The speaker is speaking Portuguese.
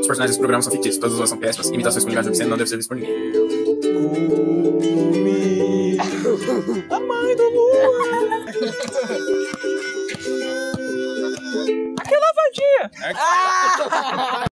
personagens desse programa são fictícios, todas as vozes são péssimas, imitações com linguagem obscena não devem ser vistas por ninguém. A mãe do Lula! Aquela vadia!